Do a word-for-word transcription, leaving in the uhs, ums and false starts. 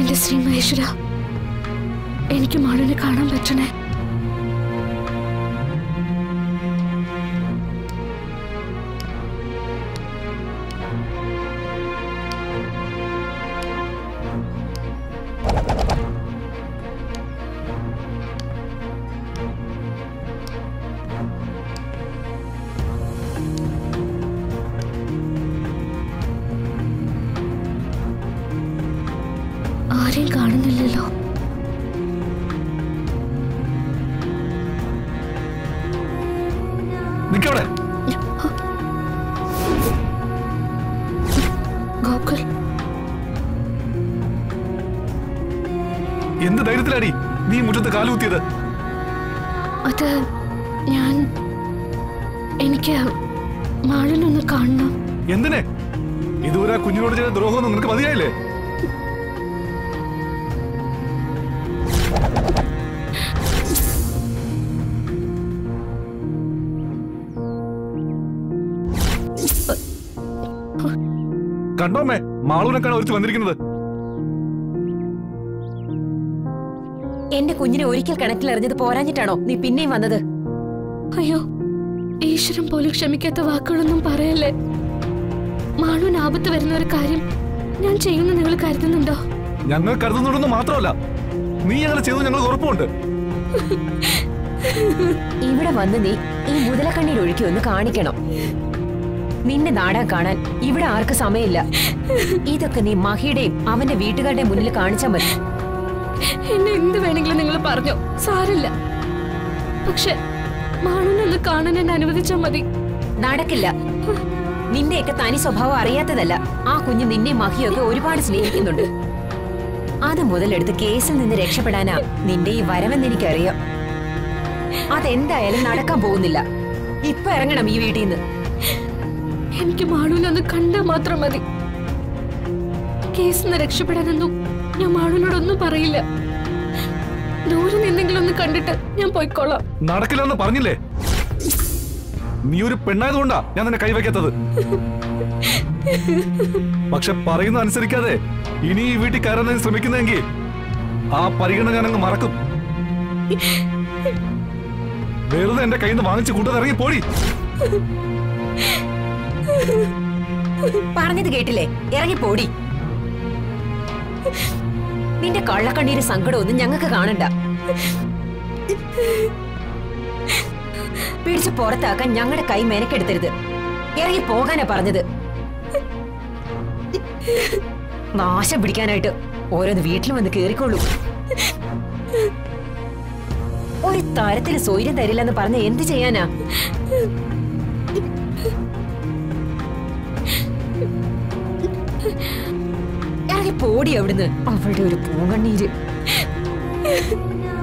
എന്റെ ശ്രീ മഹേശ്വര, എനിക്ക് മാളുവിനെ കാണാൻ പറ്റണേ. ആരെയും കാണുന്നില്ലല്ലോ. ഗോകുൽ, എന്ത് ധൈര്യത്തിലാടി നീ മുറ്റത്ത് കാലുകുത്തിയത്? അത് ഞാൻ എനിക്ക് മാളിനൊന്ന് കാണണം. എന്തിനെ? ഇതുവരെ കുഞ്ഞിനോട് ചെയ്ത ദ്രോഹമൊന്നും നിനക്ക് മതിയായില്ലേ? കണ്ടോമ്മേ, മാളൂനൊക്കെയാണ് ഒരുത്തി വന്നിരിക്കുന്നത്. എന്റെ കുഞ്ഞിനെ ഒരിക്കൽ കിണറ്റിലെറിഞ്ഞത് പോരാഞ്ഞിട്ടാണോ നീ പിന്നെയും വന്നത്? അയ്യോ, ഈശ്വരൻ പോലും ക്ഷമിക്കാത്ത വാക്കുകളൊന്നും പറയല്ലേ. മാളൂന് ആപത്ത് വരുന്ന ഒരു കാര്യം ഞാൻ ചെയ്യുന്ന നിങ്ങൾ കരുതുന്നുണ്ടോ? ഞങ്ങൾ കരുതുന്നുണ്ടെന്ന് മാത്രമല്ല, നീ അങ്ങനെ ചെയ്തു ഞങ്ങൾ ഉറപ്പുണ്ട്. ഇവിടെ വന്ന് നീ ഈ മുതലക്കണ്ണീർ ഒഴുക്കി ഒന്ന് കാണിക്കണം. നിന്റെ നാടകം കാണാൻ ഇവിടെ ആർക്ക് സമയമില്ല. ഇതൊക്കെ നീ മഹിയുടെയും അവന്റെ വീട്ടുകാരുടെയും മുന്നിൽ കാണിച്ചാൽ മതി. എന്നെ എന്ത് വേണമെങ്കിലും നിങ്ങൾ പറഞ്ഞോ, സാരില്ല. പക്ഷെ മാളൂനൊന്ന് കാണാൻ എന്നെ അനുവദിച്ചാൽ മതി. നടക്കില്ല. നിന്റെയൊക്കെ തനി സ്വഭാവം അറിയാത്തതല്ല, ആ കുഞ്ഞ് നിന്നെയും മഹിയൊക്കെ ഒരുപാട് സ്നേഹിക്കുന്നുണ്ട്. അത് മുതലെടുത്ത് കേസിൽ നിന്ന് രക്ഷപ്പെടാനാ നിന്റെ ഈ വരവെന്ന് എനിക്കറിയാം. അതെന്തായാലും നടക്കാൻ പോകുന്നില്ല. ഇപ്പൊ ഇറങ്ങണം ഈ വീട്ടിൽ നിന്ന്. എനിക്ക് മാളൂനൊന്ന് കണ്ടാൽ മാത്രം മതി. കേസിൽ നിന്ന് രക്ഷപ്പെടാനൊന്നും ഞാൻ മാളൂനോടൊന്നും പറയില്ല. ദൂരെ നിന്നെങ്കിലും ഒന്ന് കണ്ടിട്ട് ഞാൻ പോയിക്കോളാം. നടക്കില്ലെന്ന് പറഞ്ഞില്ലേ? നീ ഒരു പെണ്ണായതുകൊണ്ടാ ഞാൻ നിന്നെ കൈവയ്ക്കാത്തത്. പക്ഷെ പറയുന്ന അനുസരിക്കാതെ ഇനി ഈ വീട്ടിൽ കയറാൻ ശ്രമിക്കുന്നെങ്കിൽ ആ പരിഗണന ഞാനങ്ങ് മറക്കും. വെറുതെ എന്റെ കയ്യിൽ നിന്ന് വാങ്ങിച്ചു കൂട്ടാൻ ഇറങ്ങി പോടി. പറഞ്ഞത് കേട്ടില്ലേ? ഇറങ്ങി പോടി. നിന്റെ കള്ളക്കണ്ണീര് സങ്കടമൊന്നും ഞങ്ങൾക്ക് കാണണ്ട. പിടിച്ചു പുറത്താക്കാൻ ഞങ്ങളുടെ കൈ മെനക്കെടുത്തരുത്. ഇറങ്ങി പോകാനാ പറഞ്ഞത്. നാശം പിടിക്കാനായിട്ട് ഓരോന്ന് വീട്ടിൽ വന്ന് കേറിക്കോളൂ. ഒരു തരത്തിൽ സ്വൈര്യം തരില്ലെന്ന് പറഞ്ഞ എന്ത് ചെയ്യാനാ? ഇറങ്ങി പോടി അവിടുന്ന്. അവളുടെ ഒരു പൂങ്കണ്ണീര്.